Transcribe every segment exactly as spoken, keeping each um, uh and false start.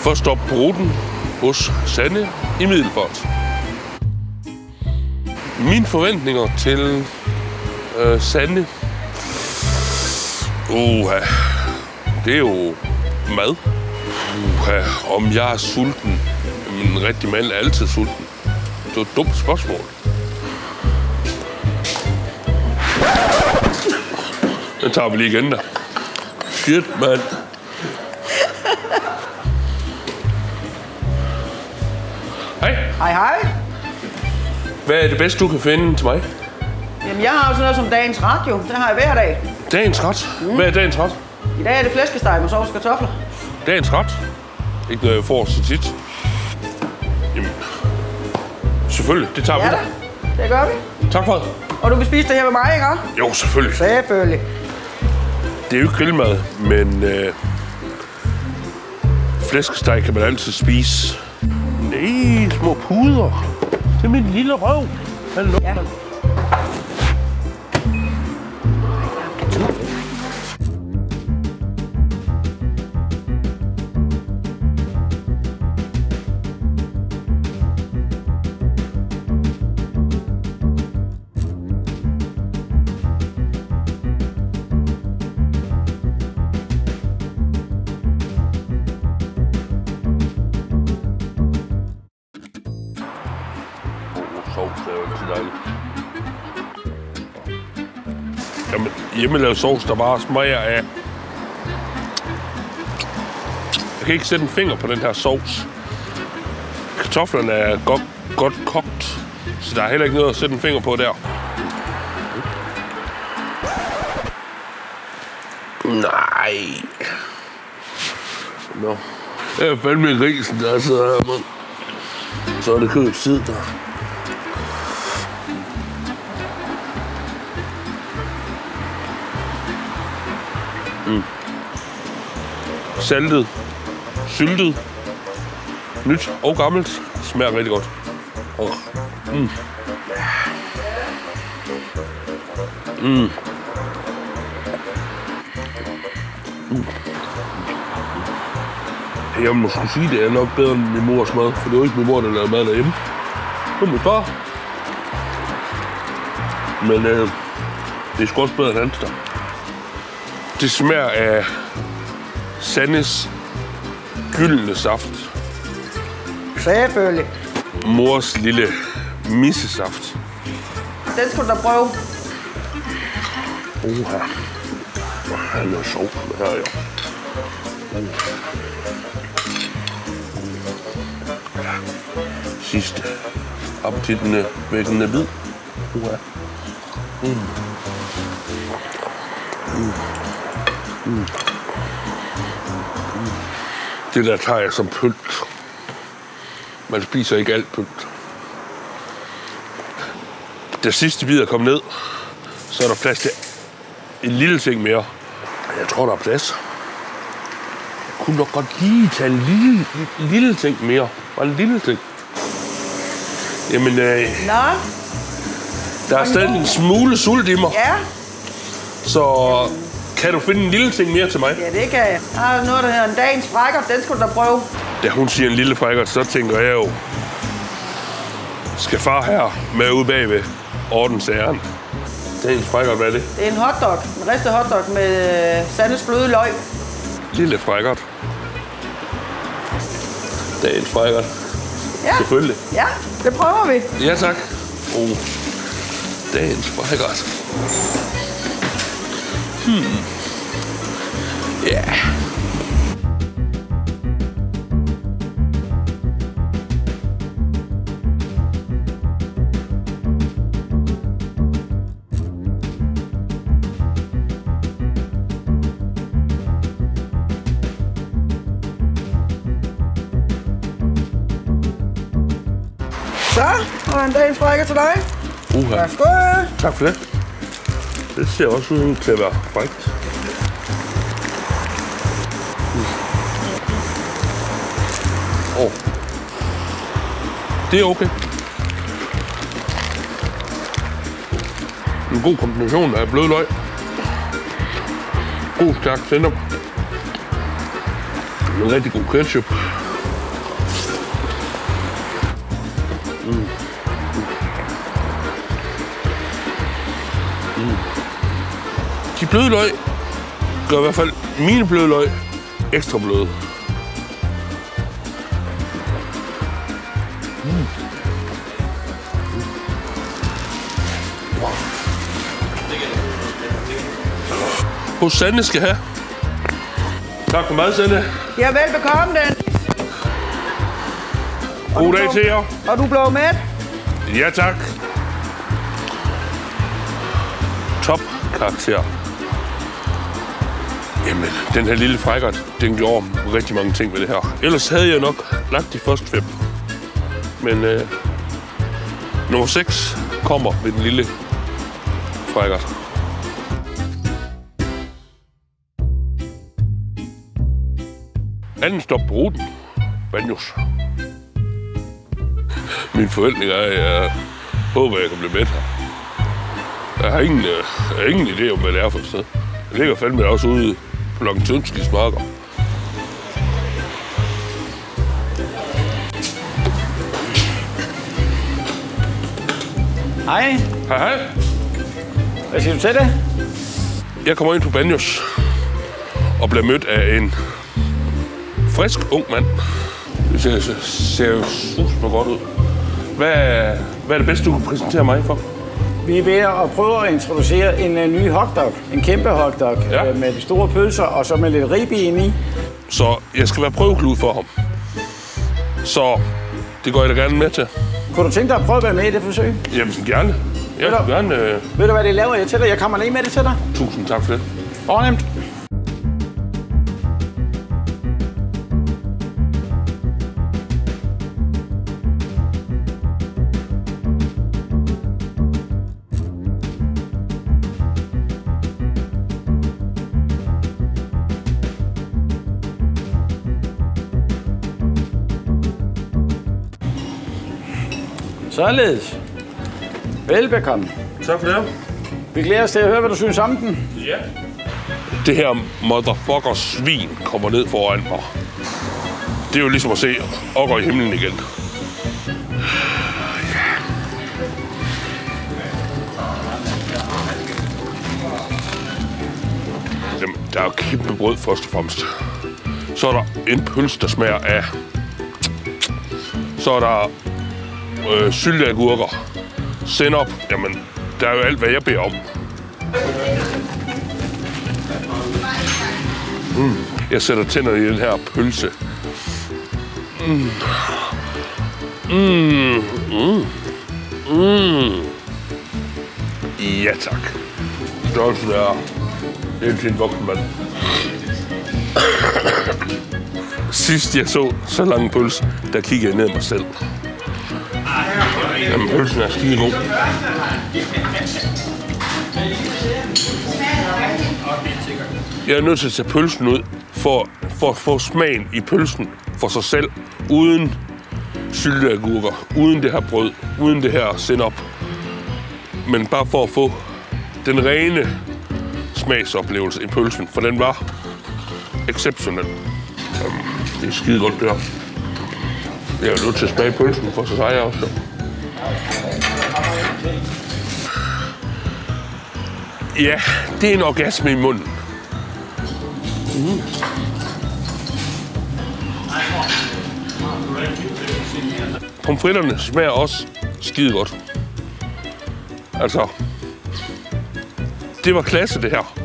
for at stoppe på ruten hos Sanne i Middelfart. Mine forventninger til øh, Sanne, uha, det er jo mad. Uha, om jeg er sulten. En rigtig mand er altid sulten. Det er et dumt spørgsmål. Den tager vi lige igen der. Shit, mand. Hej. Hej, hej. Hvad er det bedste, du kan finde til mig? Jamen, jeg har jo sådan noget som dagens ret, jo. Det har jeg hver dag. Dagens ret? Mm. Hvad er dagens ret? I dag er det flæskesteg med sovs og kartofler. Dagens ret? Ikke noget, jeg får så tit. Jamen, selvfølgelig. Det tager Ja, vi da. da. Det gør vi. Tak for det. Og du vil spise det her med mig, ikke? Jo, selvfølgelig. Selvfølgelig. Det er jo ikke grillmad, men øh, flæskesteg kan man altid spise. Nej, små puder. Det er min lille røv. Hallo. Ja. Sovs er jo ikke så dejligt. Jamen, hjemmelavet sovs, der bare smager af... Jeg kan ikke sætte en finger på den her sovs. Kartoflerne er godt, godt kogt, så der er heller ikke noget at sætte en finger på der. Nej. Nå. Det er fandme grisen, der sidder her, mand. Så er det købt tid der. Mm. Saltet, syltet, nyt og gammelt. Smager rigtig godt. Oh. Mm. Mm. Mm. Jeg må sgu sige, det er nok bedre end min mors mad, for det er jo ikke min mor, der laver mad derhjemme. Det er min far. Men øh, det er sgu også bedre end hans der. Det smager af Sannes gyldne saft. Selvfølgelig. Mors lille missesaft. Den skulle du da prøve. Oha. Der er noget sovs med her, jo. Uh. Sidste appetitende vækkende bid. Uha. Mm. Mm. Mm. Det der tager jeg som pynt. Man spiser ikke alt pynt. Da sidste bid er kommet ned, så er der plads til en lille ting mere. Jeg tror, der er plads. Jeg kunne nok godt lige tage en lille, lille ting mere. Bare en lille ting. Jamen, øh, Nå. der er stadig en smule sult i mig. Ja. Så kan du finde en lille ting mere til mig? Ja, det kan jeg. Der er noget, der hedder en dagens frækkert. Den skulle du da prøve. Da hun siger en lille frækkert, så tænker jeg jo, skal far her med ude bagved ordensæren? Dagens frækkert, hvad er det? Det er en hotdog. En ristet hotdog med Sandes bløde løg. Lille frækkert. Dagens frækkert. Ja. Selvfølgelig. Ja, det prøver vi. Ja, tak. Oh. Dagens frækkert. Hmm. Ja. Yeah. Så, og en dagens frækker til dig. Uha. Værsgo. Tak for det. Det ser også ud til at være frækt. Åh. Oh. Det er okay. En god kombination af blød løg. God stærk sennep. En rigtig god ketchup. De bløde løg gør i hvert fald mine bløde løg ekstra bløde. Mm. Hos Sande skal have. Tak for mad, Sande. Ja, velbekomme, den. God dag til jer. Og du blev med? Ja, tak. Top karakter. Jamen, den her lille frækkert, den gjorde rigtig mange ting med det her. Ellers havde jeg nok lagt de første fem. Men øh, nummer seks kommer med den lille frækkert. Anden stop på ruten. Banjos. Min forventning er, at jeg håber, at jeg kan blive med her. Jeg har ingen, jeg har ingen idé om, hvad det er for et sted. Jeg ligger fandme også ude på Langtønskis marker. Hej. Hej, hej. Hvad siger du til det? Jeg kommer ind på Banjos og bliver mødt af en frisk, ung mand. Det ser, ser jo super godt ud. Hvad, hvad er det bedste, du kan præsentere mig for? Vi er ved at prøve at introducere en uh, ny hotdog. En kæmpe hotdog ja. uh, med de store pølser og så med lidt ribbe ind i. Så jeg skal være prøveklud for ham. Så det går jeg da gerne med til. Kunne du tænke dig at prøve at være med i det forsøg? Jamen, gerne. Jeg vil gerne... Øh... Ved du, hvad det laver jeg til dig? Jeg kommer ned med det til dig. Tusind tak for det. Fornemt. Således. Velbekomme. Tak for det. Vi glæder os til at høre, hvad du synes om den. Ja. Det her motherfucker svin kommer ned foran mig. Det er jo ligesom at se Ogger i himlen igen. Jamen, der er jo kæmpe brød først og fremmest. Så er der en pølse, der smager af. Så er der øh, sylteagurker. Sennep. Jamen, der er jo alt, hvad jeg beder om. Mm. Jeg sætter tænderne i den her pølse. Mm. Mm. Mm. Mm. Ja, tak. Størrelsen er helt til en voksen mand. Sidst jeg så så lang pølse, der kiggede jeg ned mig selv. Jamen, pølsen er skide god. Jeg er nødt til at tage pølsen ud for, for at få smagen i pølsen for sig selv, uden sylteagurker, uden det her brød, uden det her sennep. Men bare for at få den rene smagsoplevelse i pølsen, for den var exceptionel. Jamen, det er skide godt der. Jeg er nødt til at smage pølsen for sig selv også. Ja, det er en orgasme i munden. Mm. Pomfritterne smager også skide godt. Altså, det var klasse, det her.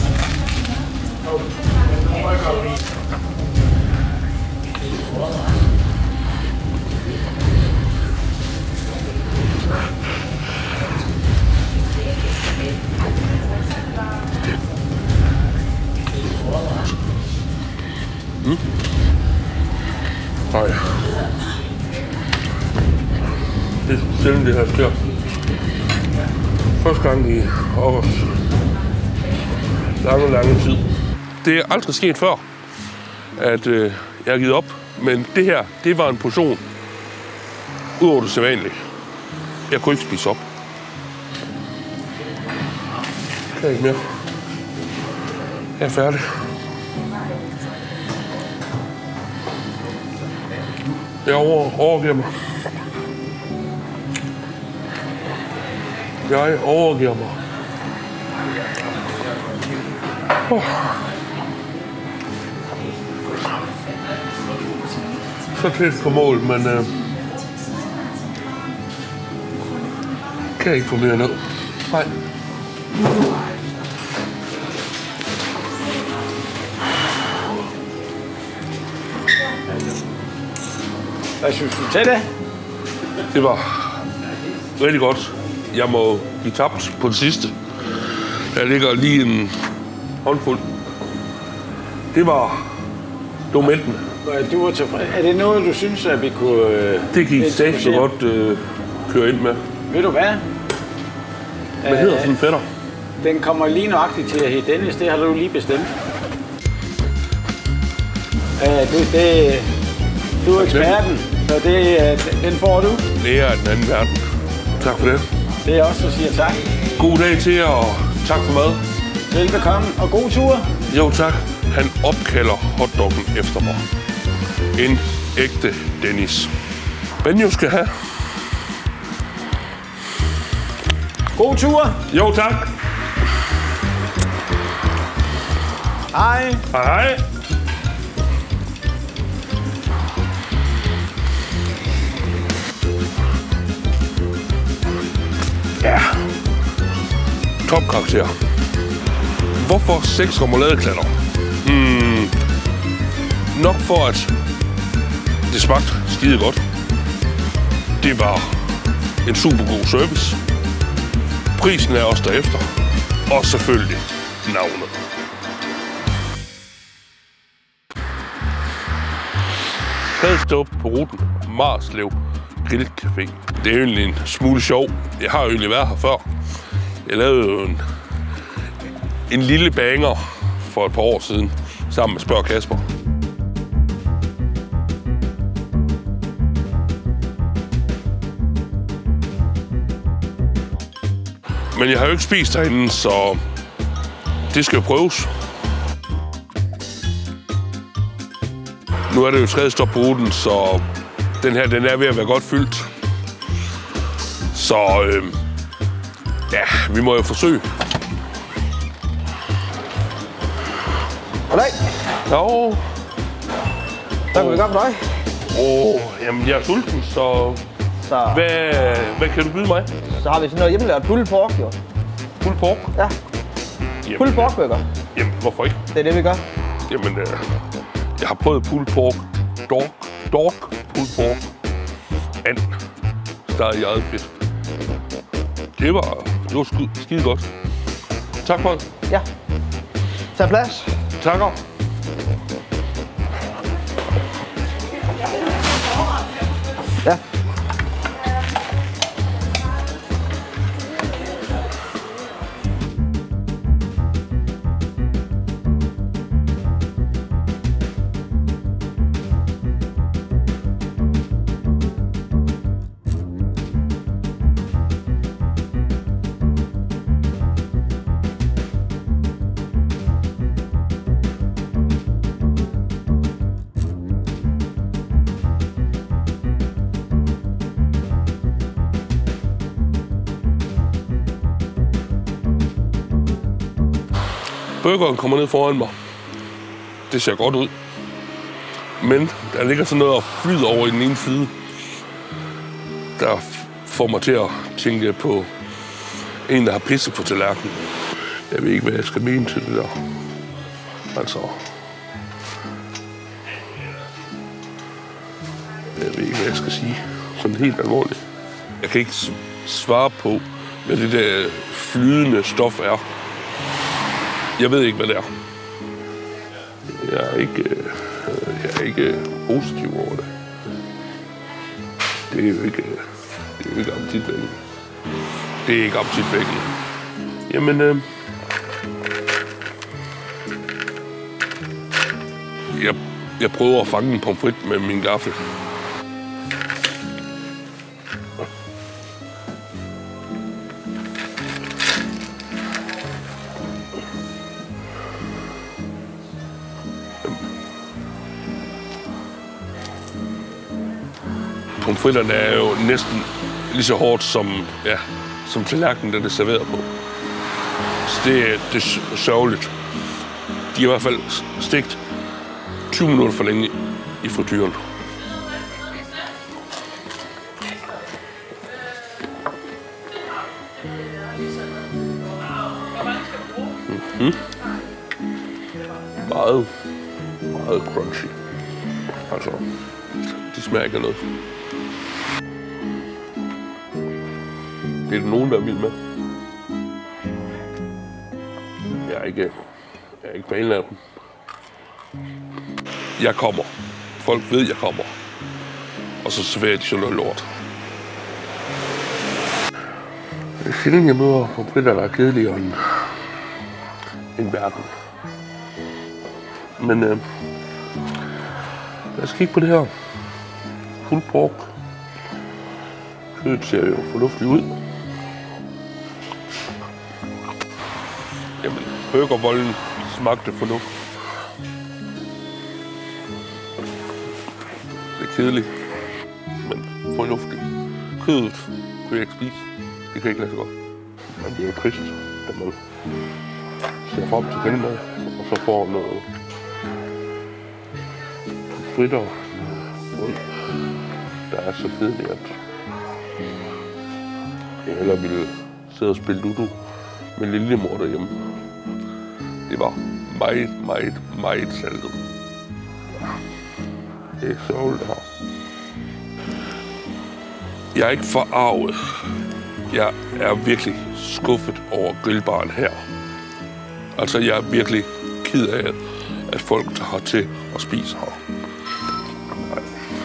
Mm. Nej. Det er sjældent, det her sker. Første gang i august. Lange, lange tid. Det er aldrig sket før, at øh, jeg har givet op. Men det her, det var en portion udover det sædvanlige. Jeg kunne ikke spise op. Jeg kan ikke mere. Jeg er færdig. Jeg over, overgiver mig. Jeg overgiver mig. Oh. Så tæt på mål, men øh, kan ikke få mere ned. Nej. Hvad synes du til det? Det var rigtig godt. Jeg må blive tabt på det sidste. Der ligger lige en håndfuld. Det var dokumenterne. Du var tilfreds. Er det noget, du synes, at vi kunne... Øh, det gik stadig så godt øh, køre ind med. Ved du hvad? Hvad hedder sådan en fætter? Den kommer lige nøjagtigt til at hedde Dennis. Det har du lige bestemt. Uh, det, det, du er eksperten, så det, uh, den får du. Det er den anden verden. Tak for det. Det er også, der siger tak. God dag til jer, og tak for mad. Velbekomme, og god tur. Jo tak. Han opkalder hotdoggen efter mig. En ægte Dennis. Benjo skal have. God tur. Jo tak. Hej. Hej. Ja. Topkarakter. Hvorfor seks remouladeklatter? Hmm. Nok for, at det smagte skide godt. Det var en super god service. Prisen er også derefter. Og selvfølgelig navnet. Tredje på ruten. Marslev Grillcafé. Det er egentlig en smule sjov. Jeg har jo egentlig været her før. Jeg lavede jo en, en lille banger for et par år siden, sammen med Spørg Kasper. Men jeg har jo ikke spist herinde, så det skal jo prøves. Nu er det jo tredje stop på ruten, så den her den er ved at være godt fyldt. Så øh, ja, vi må jo forsøge. Goddag. Jo. Så kan vi gøre for dig. Åh, oh, jamen jeg er sulten, så... Så, Hvad, hvad kan du byde mig? så har vi sådan noget hjemmelavet pulled pork, jo. Pulled pork? Ja, Jamen, pulled pork burger. Jamen, hvorfor ikke? Det er det, vi gør. Jamen, øh, jeg har prøvet pulled pork. Dog. Dog. Pulled pork. And. Steget i eget fedt. Det var, det var skide, skide godt. Tak for det. Ja. Tag plads. Takker. Ja. Burgeren kommer ned foran mig. Det ser godt ud. Men der ligger sådan noget og flyder over i den ene side, der får mig til at tænke på en, der har pisset på tallerkenen. Jeg ved ikke, hvad jeg skal mene til det der. Altså... Jeg ved ikke, hvad jeg skal sige. Sådan helt alvorligt. Jeg kan ikke svare på, hvad det der flydende stof er. Jeg ved ikke, hvad det er. Jeg er ikke, øh, jeg er ikke positiv over det. Det er jo ikke, det er jo ikke appetitvækkende. Det er ikke appetitvækkende. Jamen, øh, jeg, jeg prøver at fange en pomfrit med min gaffel. Pomfritterne er jo næsten lige så hårdt som, ja, som tallerkenen, der det er serveret på. Så det, det er sørgeligt. De er i hvert fald stegt tyve minutter for længe i frityren. Mm-hmm. Meget, meget crunchy. Altså, det smager ikke af noget. Det er der nogen, der er vild med. Jeg er ikke, jeg er ikke fan af dem. Jeg kommer. Folk ved, jeg kommer. Og så serverer de sådan noget lort. Det er sjældent, jeg møder på britter, der er kedeligere end, end verden. Men øh, lad os kigge på det her. Pulled pork. Kødet ser jo fornuftigt ud. Jamen, burgervolden smagte fornuft. Det er kedeligt, men fornuftigt. Kødet kunne jeg ikke spise. Det kan ikke lade sig godt. Men det er jo trist, at man ser frem til grillmad, og så får noget fritter rød, der er så kedeligt, at jeg hellere ville sidde og spille Ludo med lillemor derhjemme. Det var meget, meget, meget saltet. Det er sørgeligt, det her. Jeg er ikke forarvet. Jeg er virkelig skuffet over grillbaren her. Altså, jeg er virkelig ked af, at folk tager hertil og spiser her. Nej.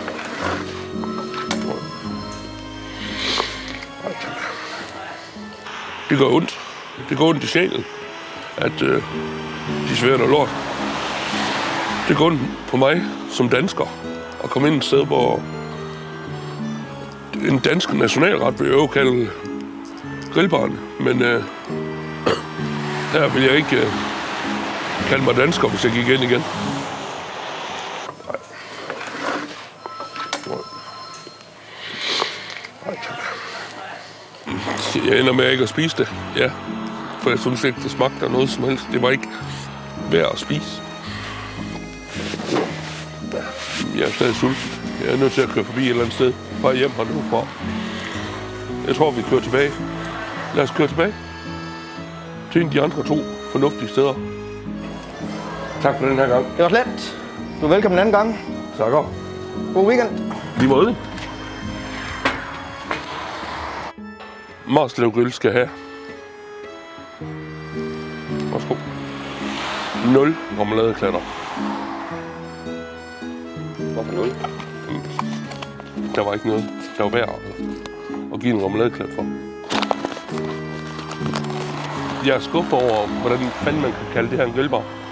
Nej, tak. Det gør ondt. Det går ondt i sjælen, at øh, de serverer noget lort. Det går ondt på mig som dansker at komme ind et sted, hvor en dansk nationalret vil jeg jo kalde grillbaren, men øh, her vil jeg ikke øh, kalde mig dansker, hvis jeg gik ind igen. Nej. Nej, tak. Jeg ender med ikke at spise det, ja. For jeg synes ikke, det smagte af noget som helst. Det var ikke værd at spise. Jeg er stadig sulten. Jeg er nødt til at køre forbi et eller andet sted. Bare hjem her nu fra. Jeg tror, vi kører tilbage. Lad os køre tilbage til en af de andre to fornuftige steder. Tak for den her gang. Det var slet. Du er velkommen en anden gang. Takker. God weekend. Lige måde. Marslev Grill skal have. Værsgo. Nul remouladeklatter. Hvorfor nul? Der var ikke noget, der var værd at give en remoladeklat for. Jeg er skuffet over, hvordan fanden man kan kalde det her en grillbar.